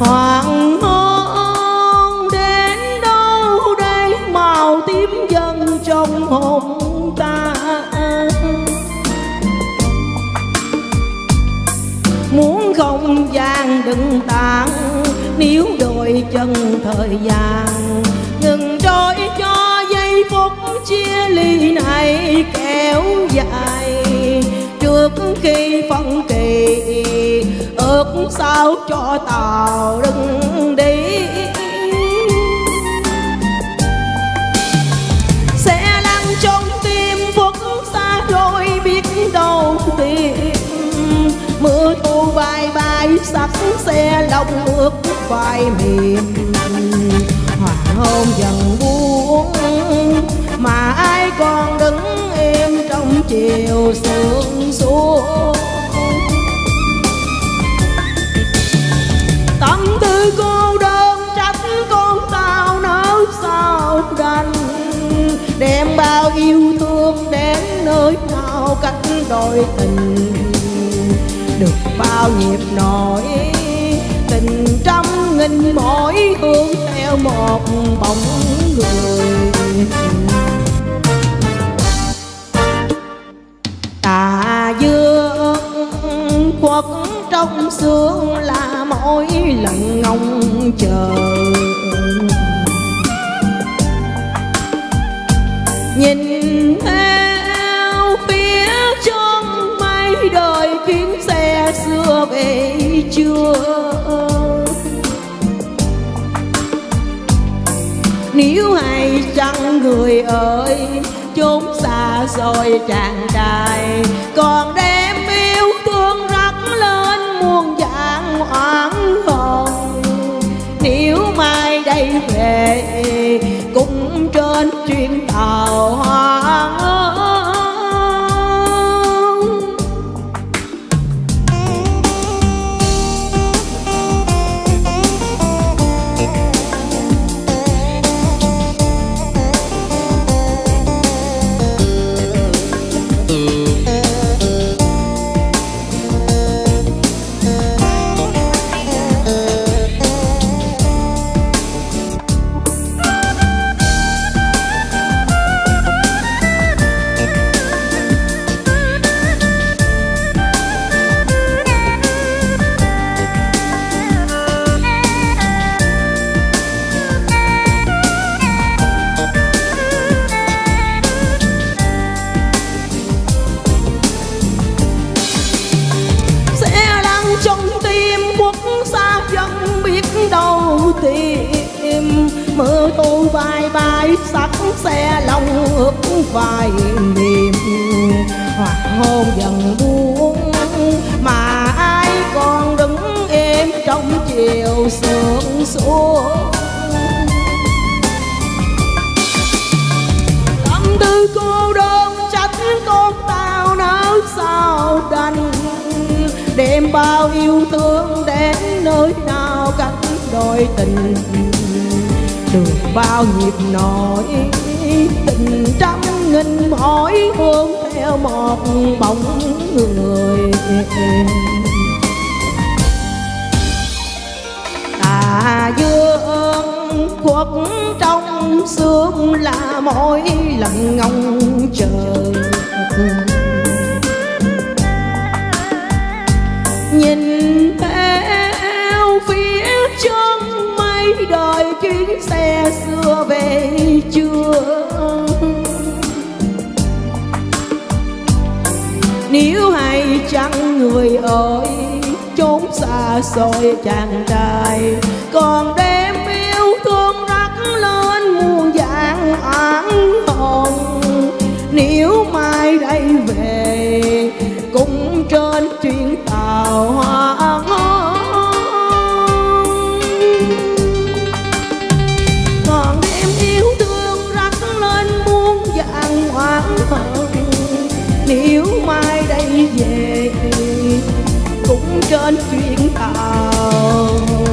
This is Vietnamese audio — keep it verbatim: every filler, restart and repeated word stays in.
Hoàng hôn đến đâu đây, màu tím dần trong hồn ta. Muốn không gian đừng tàn, níu đôi chân thời gian ngừng trôi cho giây phút chia ly này kéo dài. Trước khi phân kỳ ước sao cho tàu đừng đi, sẽ lăn trong tim phút xa rồi biết đâu tìm. Mưa thu bay bay sắc xe lòng ướt vai mềm. Hoàng hôn dần buông mà ai còn đứng im trong chiều sương xuống. Tâm tư cô đơn trách con tao nỡ sao đành, đem bao yêu thương đến nơi nào cách đôi tình. Được bao nhịp nổi tình trăm nghìn mỗi hướng theo một bóng người. Tà dương khuất trong sương là mỗi lần ngóng chờ. Nhìn theo phía trong mây đời chuyến xe xưa về chưa. Nếu hay chăng người ơi chốn xa xôi tràn trải, còn đem yêu thương rắc lên muôn vạn oán hờn. Nếu mai đây về cũng trên chuyến tàu hoang tìm. Mưa thu bay bay sắc xe lòng ướt vai mềm. Hoàng hôn dần buông mà ai còn đứng im trong chiều sương xuống. Tâm tư cô đơn trách con tao nỡ sao đành, đem bao yêu thương đến nơi nào cách đôi tình. Được bao nhịp nổi tình trăm nghìn mỗi hướng theo một bóng người. Tà dương khuất trong sương là mỗi lần ngóng chờ. Nhìn theo phía chân mây đời chuyến xe xưa về chưa. Nếu hay chăng người ơi chốn xa xôi chàng trai, còn đem yêu thương rắc lên muôn vạn oán hờn. Nếu mai đây về cũng trên chuyến tàu hoang còn đem yêu thương rắc lên muôn vạn oán hờn. Nếu mai đây về cũng trên chuyến tàu